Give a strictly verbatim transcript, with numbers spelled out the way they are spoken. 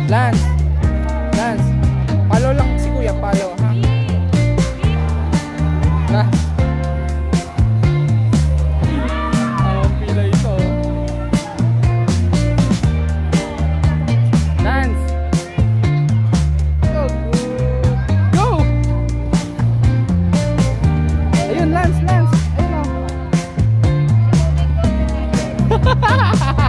Lance. Lance. Follow lang si Kuya, follow ha. Na. Ang pila ito. Lance. Go. Go. Ayun, Lance, Lance. Ayun oh.